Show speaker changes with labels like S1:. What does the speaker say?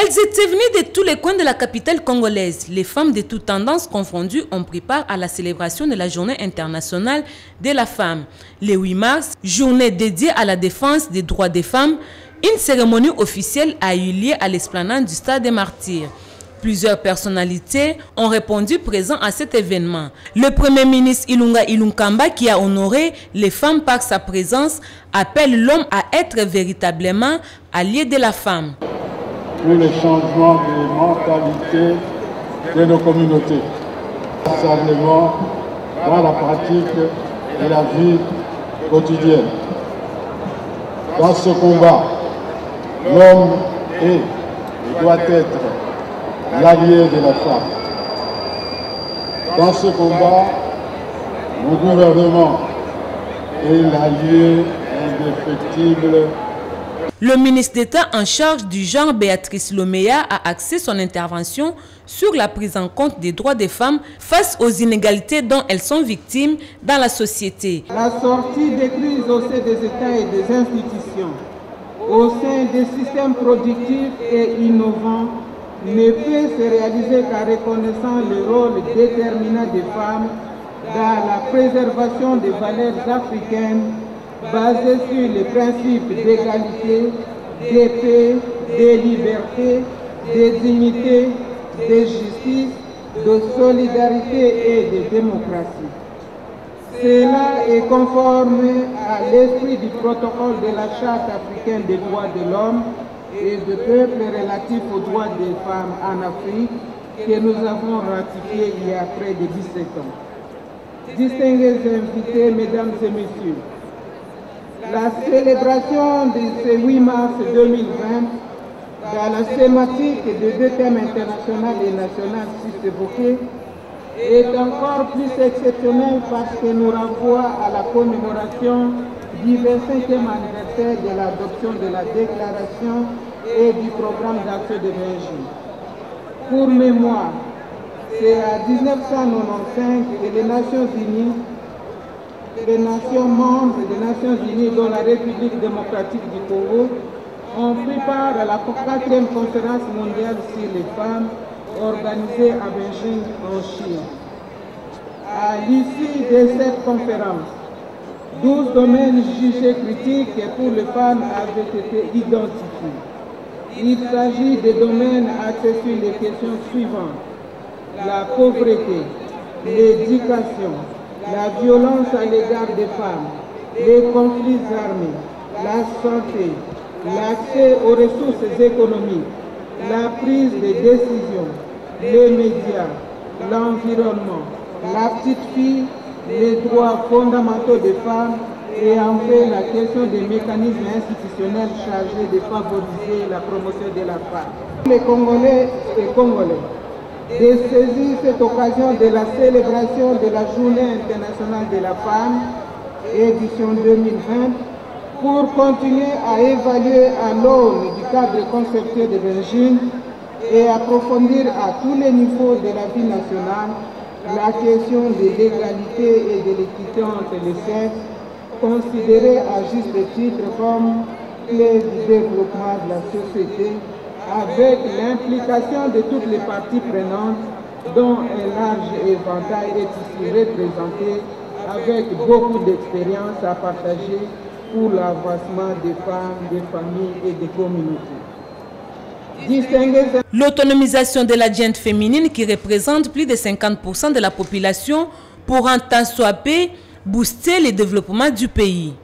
S1: Elles étaient venues de tous les coins de la capitale congolaise. Les femmes de toutes tendances confondues ont pris part à la célébration de la Journée internationale de la femme. Le 8 mars, journée dédiée à la défense des droits des femmes, une cérémonie officielle a eu lieu à l'esplanade du Stade des Martyrs. Plusieurs personnalités ont répondu présents à cet événement. Le Premier ministre Ilunga Ilunkamba, qui a honoré les femmes par sa présence, appelle l'homme à être véritablement allié de la femme.
S2: Pour le changement de mentalité de nos communautés, simplement dans la pratique de la vie quotidienne. Dans ce combat, l'homme est et doit être l'allié de la femme. Dans ce combat, le gouvernement est l'allié indéfectible.
S1: Le ministre d'État en charge du genre, Béatrice Loméa, a axé son intervention sur la prise en compte des droits des femmes face aux inégalités dont elles sont victimes dans la société.
S3: La sortie des crises au sein des États et des institutions, au sein des systèmes productifs et innovants, ne peut se réaliser qu'en reconnaissant le rôle déterminant des femmes dans la préservation des valeurs africaines basées sur les principes d'égalité, de paix, de liberté, de dignité, de justice, de solidarité et de démocratie. Cela est conforme à l'esprit du protocole de la Charte africaine des droits de l'homme et de peuple relatif aux droits des femmes en Afrique que nous avons ratifié il y a près de 17 ans. Distingués invités, mesdames et messieurs, la célébration de ce 8 mars 2020 dans la thématique de deux thèmes internationaux et nationaux évoqués est encore plus exceptionnelle parce que nous renvoie à la commémoration du 25e anniversaire de l'adoption de la déclaration et du programme d'action de Beijing. Pour mémoire, c'est à 1995 que les Nations Unies, les nations membres des Nations Unies, dont la République démocratique du Congo, ont pris part à la 4e conférence mondiale sur les femmes organisée à Beijing en Chine. À l'issue de cette conférence, 12 domaines jugés critiques pour les femmes avaient été identifiés. Il s'agit des domaines axés sur les questions suivantes: la pauvreté, l'éducation, la violence à l'égard des femmes, les conflits armés, la santé, l'accès aux ressources économiques, la prise de décision, les médias, l'environnement, la petite fille, les droits fondamentaux des femmes et enfin la question des mécanismes institutionnels chargés de favoriser la promotion de la femme. Les Congolais et Congolais de saisir cette occasion de la célébration de la Journée internationale de la femme, édition 2020, pour continuer à évaluer à l'aune du cadre conceptuel de Beijing et approfondir à tous les niveaux de la vie nationale la question de l'égalité et de l'équité entre les sexes, considérée à juste titre comme clé du développement de la société, avec l'implication de toutes les parties prenantes, dont un large éventail est ici représenté, avec beaucoup d'expérience à partager pour l'avancement des femmes, des familles et des communautés.
S1: L'autonomisation de la gente féminine, qui représente plus de 50% de la population, pourra en tant soit peu booster le développement du pays.